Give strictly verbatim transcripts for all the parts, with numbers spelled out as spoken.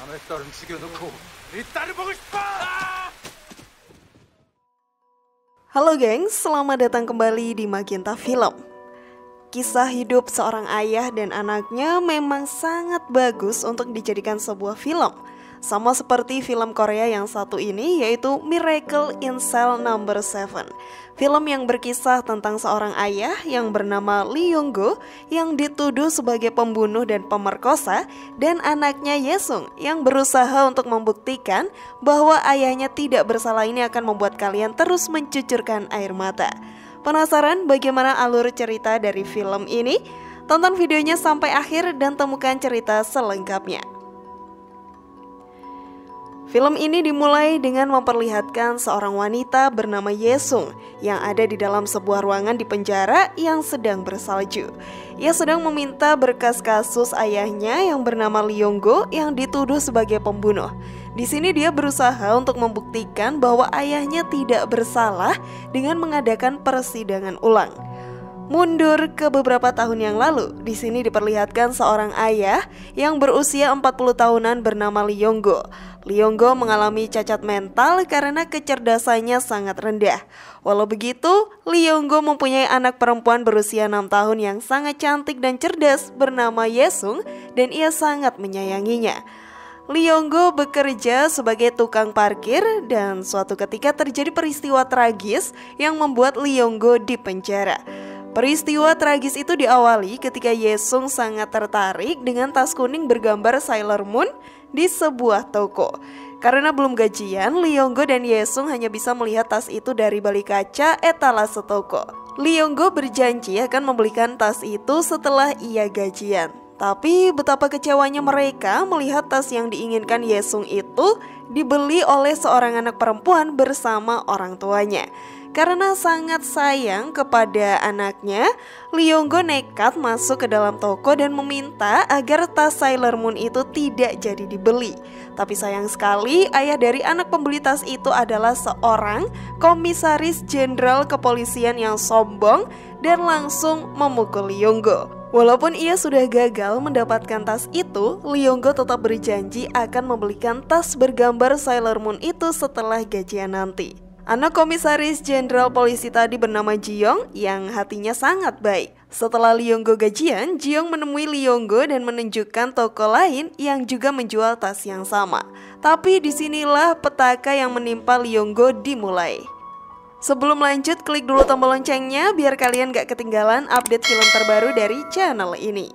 남의 딸은 죽여놓고 네 딸을 보고 싶어! Halo gengs, selamat datang kembali di Magenta Film. Kisah hidup seorang ayah dan anaknya memang sangat bagus untuk dijadikan sebuah film. Sama seperti film Korea yang satu ini, yaitu Miracle in Cell Number seven. Film yang berkisah tentang seorang ayah yang bernama Lee Young-go yang dituduh sebagai pembunuh dan pemerkosa, dan anaknya Ye-sung yang berusaha untuk membuktikan bahwa ayahnya tidak bersalah. Ini akan membuat kalian terus mencucurkan air mata. Penasaran bagaimana alur cerita dari film ini? Tonton videonya sampai akhir dan temukan cerita selengkapnya. Film ini dimulai dengan memperlihatkan seorang wanita bernama Ye-sung yang ada di dalam sebuah ruangan di penjara yang sedang bersalju. Ia sedang meminta berkas kasus ayahnya yang bernama Lee Young-go yang dituduh sebagai pembunuh. Di sini dia berusaha untuk membuktikan bahwa ayahnya tidak bersalah dengan mengadakan persidangan ulang. Mundur ke beberapa tahun yang lalu, di sini diperlihatkan seorang ayah yang berusia empat puluh tahunan bernama Lee Young-go. Lee Young-go mengalami cacat mental karena kecerdasannya sangat rendah. Walau begitu, Lee Young-go mempunyai anak perempuan berusia enam tahun yang sangat cantik dan cerdas bernama Ye-sung, dan ia sangat menyayanginya. Lee Young-go bekerja sebagai tukang parkir dan suatu ketika terjadi peristiwa tragis yang membuat Lee Young-go dipenjara. Peristiwa tragis itu diawali ketika Ye-sung sangat tertarik dengan tas kuning bergambar Sailor Moon di sebuah toko. Karena belum gajian, Lee Young-go dan Ye-sung hanya bisa melihat tas itu dari balik kaca etalase toko. Lee Young-go berjanji akan membelikan tas itu setelah ia gajian. Tapi betapa kecewanya mereka melihat tas yang diinginkan Ye-sung itu dibeli oleh seorang anak perempuan bersama orang tuanya. Karena sangat sayang kepada anaknya, Lee Young-go nekat masuk ke dalam toko dan meminta agar tas Sailor Moon itu tidak jadi dibeli. Tapi sayang sekali, ayah dari anak pembeli tas itu adalah seorang komisaris jenderal kepolisian yang sombong dan langsung memukul Lee Young-go. Walaupun ia sudah gagal mendapatkan tas itu, Lee Young-go tetap berjanji akan membelikan tas bergambar Sailor Moon itu setelah gajian nanti. Anak komisaris jenderal polisi tadi bernama Ji-young yang hatinya sangat baik. Setelah Lee Young-go gajian, Ji-young menemui Lee Young-go dan menunjukkan toko lain yang juga menjual tas yang sama. Tapi disinilah petaka yang menimpa Lee Young-go dimulai. Sebelum lanjut, klik dulu tombol loncengnya biar kalian gak ketinggalan update film terbaru dari channel ini.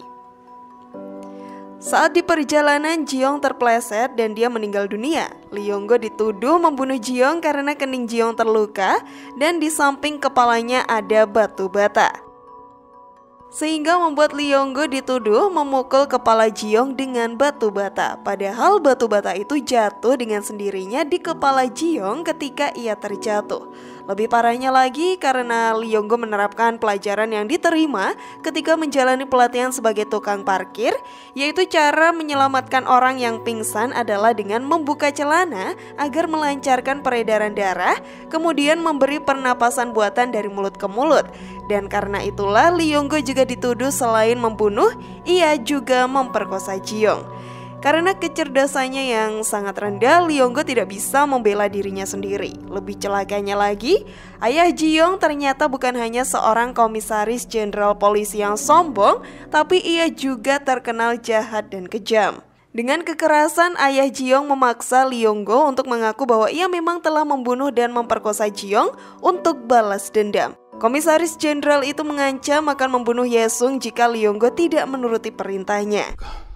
Saat di perjalanan, Ji-young terpleset dan dia meninggal dunia. Lee Young-go dituduh membunuh Ji-young karena kening Ji-young terluka dan di samping kepalanya ada batu bata. Sehingga membuat Lee Young-go dituduh memukul kepala Ji-young dengan batu bata. Padahal batu bata itu jatuh dengan sendirinya di kepala Ji-young ketika ia terjatuh. Lebih parahnya lagi karena Lee Young-go menerapkan pelajaran yang diterima ketika menjalani pelatihan sebagai tukang parkir, yaitu cara menyelamatkan orang yang pingsan adalah dengan membuka celana agar melancarkan peredaran darah, kemudian memberi pernapasan buatan dari mulut ke mulut. Dan karena itulah Lee Young-go juga dituduh selain membunuh, ia juga memperkosa Ji-young. Karena kecerdasannya yang sangat rendah, Lee Young-go tidak bisa membela dirinya sendiri. Lebih celakanya lagi, ayah Ji-young ternyata bukan hanya seorang komisaris jenderal polisi yang sombong, tapi ia juga terkenal jahat dan kejam. Dengan kekerasan, ayah Ji-young memaksa Lee Young-go untuk mengaku bahwa ia memang telah membunuh dan memperkosa Ji-young untuk balas dendam. Komisaris jenderal itu mengancam akan membunuh Ye-sung jika Lee Young-go tidak menuruti perintahnya.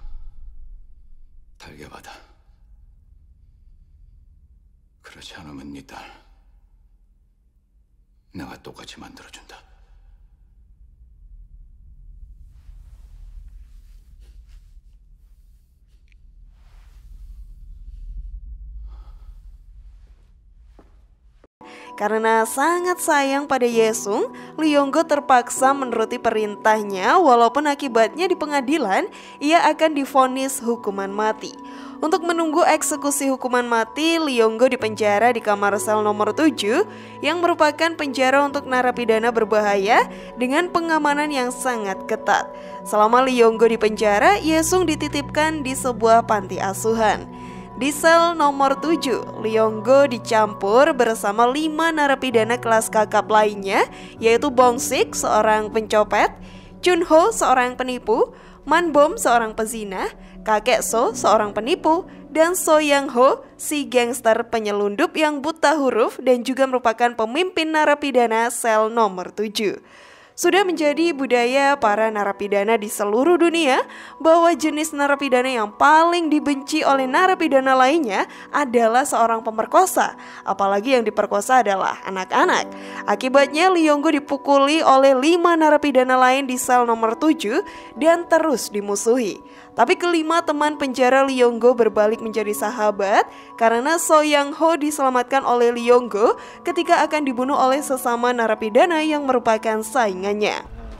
달겨받아. 그렇지 않으면 네 딸 내가 똑같이 만들어준다. Karena sangat sayang pada Ye-sung, Lee Young-go terpaksa menuruti perintahnya walaupun akibatnya di pengadilan ia akan divonis hukuman mati. Untuk menunggu eksekusi hukuman mati, Lee Young-go dipenjara di kamar sel nomor tujuh yang merupakan penjara untuk narapidana berbahaya dengan pengamanan yang sangat ketat. Selama Lee Young-go di penjara, Ye-sung dititipkan di sebuah panti asuhan. Di sel nomor tujuh, Leonggo dicampur bersama lima narapidana kelas kakap lainnya, yaitu Bong Sik, seorang pencopet, Chun Ho, seorang penipu, Man Bom, seorang pezina, Kakek So, seorang penipu, dan So Yang Ho, si gangster penyelundup yang buta huruf dan juga merupakan pemimpin narapidana sel nomor tujuh. Sudah menjadi budaya para narapidana di seluruh dunia bahwa jenis narapidana yang paling dibenci oleh narapidana lainnya adalah seorang pemerkosa, apalagi yang diperkosa adalah anak-anak. Akibatnya Leonggo dipukuli oleh lima narapidana lain di sel nomor tujuh dan terus dimusuhi. Tapi kelima teman penjara Leonggo berbalik menjadi sahabat karena So Yang Ho diselamatkan oleh Leonggo ketika akan dibunuh oleh sesama narapidana yang merupakan saingannya.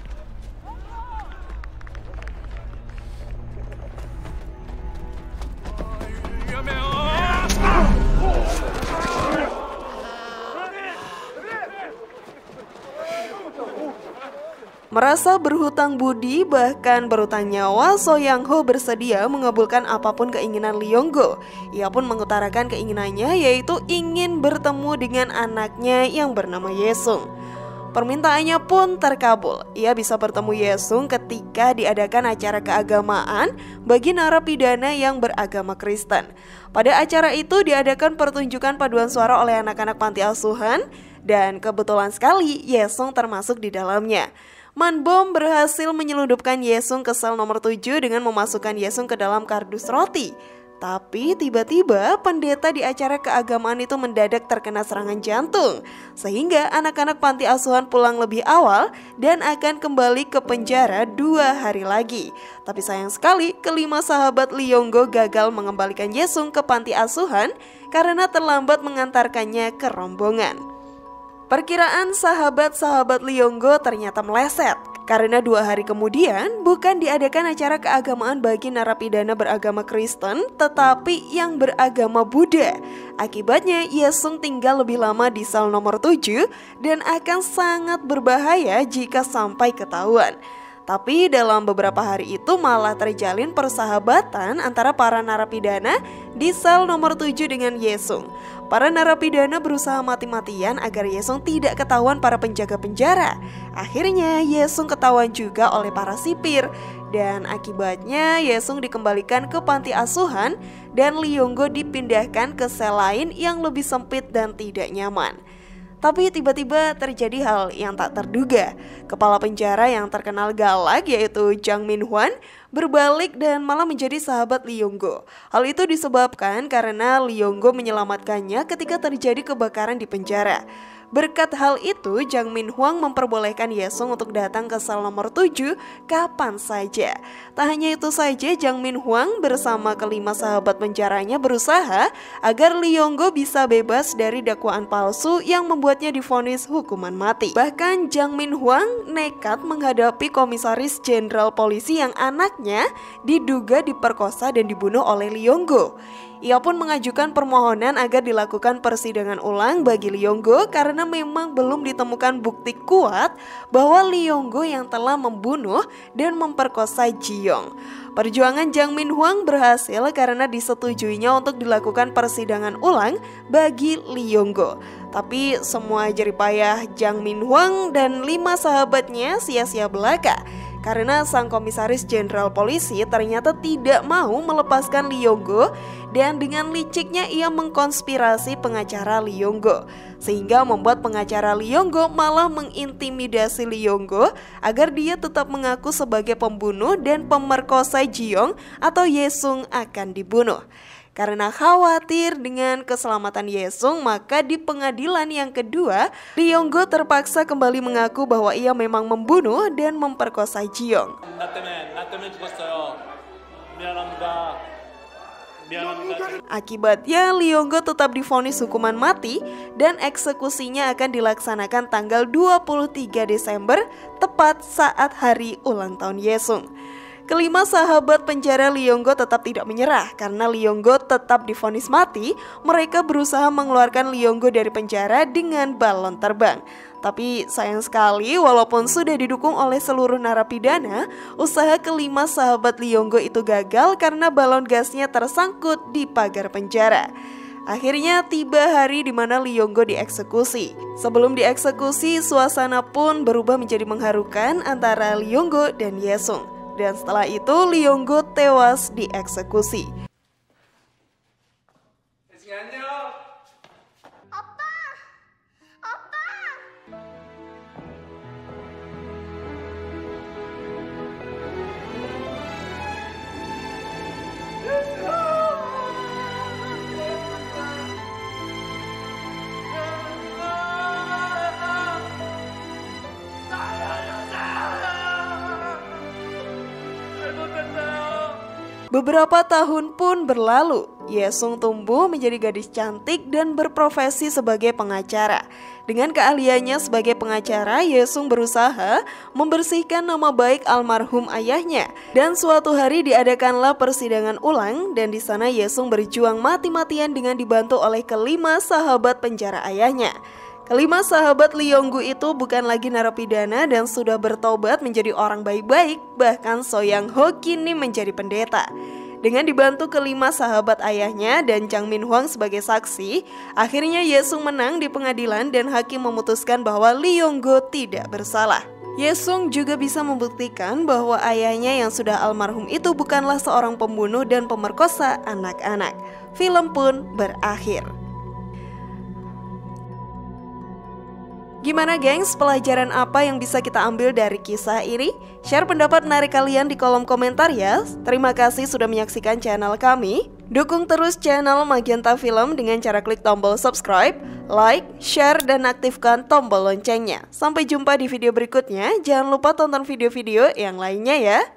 Merasa berhutang budi bahkan berhutang nyawa, So Yang Ho bersedia mengabulkan apapun keinginan Leonggo. Ia pun mengutarakan keinginannya yaitu ingin bertemu dengan anaknya yang bernama Yesung. Permintaannya pun terkabul. Ia bisa bertemu Yesung ketika diadakan acara keagamaan bagi narapidana yang beragama Kristen. Pada acara itu diadakan pertunjukan paduan suara oleh anak-anak panti asuhan dan kebetulan sekali Yesung termasuk di dalamnya. Man Bom berhasil menyelundupkan Yesung ke sel nomor tujuh dengan memasukkan Yesung ke dalam kardus roti. Tapi tiba-tiba pendeta di acara keagamaan itu mendadak terkena serangan jantung, sehingga anak-anak panti asuhan pulang lebih awal dan akan kembali ke penjara dua hari lagi. Tapi sayang sekali kelima sahabat Leonggo gagal mengembalikan Yesung ke panti asuhan karena terlambat mengantarkannya ke rombongan. Perkiraan sahabat-sahabat Leonggo ternyata meleset, karena dua hari kemudian bukan diadakan acara keagamaan bagi narapidana beragama Kristen, tetapi yang beragama Buddha. Akibatnya Yesung tinggal lebih lama di sel nomor tujuh dan akan sangat berbahaya jika sampai ketahuan. Tapi dalam beberapa hari itu malah terjalin persahabatan antara para narapidana di sel nomor tujuh dengan Yesung. Para narapidana berusaha mati-matian agar Yesung tidak ketahuan para penjaga penjara. Akhirnya Yesung ketahuan juga oleh para sipir. Dan akibatnya Yesung dikembalikan ke panti asuhan dan Leonggo dipindahkan ke sel lain yang lebih sempit dan tidak nyaman. Tapi tiba-tiba terjadi hal yang tak terduga. Kepala penjara yang terkenal galak yaitu Jang Min Hwan berbalik dan malah menjadi sahabat Leonggo. Hal itu disebabkan karena Leonggo menyelamatkannya ketika terjadi kebakaran di penjara. Berkat hal itu, Jang Min Hwan memperbolehkan Yesung untuk datang ke sel nomor tujuh kapan saja. Tak hanya itu saja, Jang Min Hwan bersama kelima sahabat penjaranya berusaha agar Leonggo bisa bebas dari dakwaan palsu yang membuatnya divonis hukuman mati. Bahkan Jang Min Hwan nekat menghadapi komisaris jenderal polisi yang anaknya diduga diperkosa dan dibunuh oleh Leonggo. Ia pun mengajukan permohonan agar dilakukan persidangan ulang bagi Leonggo karena memang belum ditemukan bukti kuat bahwa Leonggo yang telah membunuh dan memperkosa Jiyong. Perjuangan Jang Min Hwan berhasil karena disetujuinya untuk dilakukan persidangan ulang bagi Leonggo. Tapi semua jeripayah Jang Min Hwan dan lima sahabatnya sia-sia belaka. Karena sang komisaris jenderal polisi ternyata tidak mau melepaskan Leonggo dan dengan liciknya ia mengkonspirasi pengacara Leonggo, sehingga membuat pengacara Leonggo malah mengintimidasi Leonggo agar dia tetap mengaku sebagai pembunuh dan pemerkosa Jiyong atau Yesung akan dibunuh. Karena khawatir dengan keselamatan Yesung, maka di pengadilan yang kedua, Leonggo terpaksa kembali mengaku bahwa ia memang membunuh dan memperkosa Jiyong. Akibatnya Leonggo tetap divonis hukuman mati dan eksekusinya akan dilaksanakan tanggal dua puluh tiga Desember, tepat saat hari ulang tahun Yesung. Kelima sahabat penjara Leonggo tetap tidak menyerah. Karena Leonggo tetap divonis mati, mereka berusaha mengeluarkan Leonggo dari penjara dengan balon terbang. Tapi sayang sekali walaupun sudah didukung oleh seluruh narapidana, usaha kelima sahabat Lee Yong-go itu gagal karena balon gasnya tersangkut di pagar penjara. Akhirnya tiba hari di mana Lee Yong-go dieksekusi. Sebelum dieksekusi, suasana pun berubah menjadi mengharukan antara Lee Yong-go dan Ye-sung. Dan setelah itu Lee Yong-go tewas dieksekusi. Beberapa tahun pun berlalu, Ye-sung tumbuh menjadi gadis cantik dan berprofesi sebagai pengacara. Dengan keahliannya sebagai pengacara, Ye-sung berusaha membersihkan nama baik almarhum ayahnya. Dan suatu hari diadakanlah persidangan ulang dan di sana Ye-sung berjuang mati-matian dengan dibantu oleh kelima sahabat penjara ayahnya. Kelima sahabat Lee Yong-go itu bukan lagi narapidana dan sudah bertobat menjadi orang baik-baik, bahkan So Yang-ho kini menjadi pendeta. Dengan dibantu kelima sahabat ayahnya dan Chang Min-hwang sebagai saksi, akhirnya Ye-sung menang di pengadilan dan hakim memutuskan bahwa Lee Yong-go tidak bersalah. Ye-sung juga bisa membuktikan bahwa ayahnya yang sudah almarhum itu bukanlah seorang pembunuh dan pemerkosa anak-anak. Film pun berakhir. Gimana gengs, pelajaran apa yang bisa kita ambil dari kisah ini? Share pendapat menarik kalian di kolom komentar ya. Terima kasih sudah menyaksikan channel kami. Dukung terus channel Magenta Film dengan cara klik tombol subscribe, like, share, dan aktifkan tombol loncengnya. Sampai jumpa di video berikutnya. Jangan lupa tonton video-video yang lainnya ya.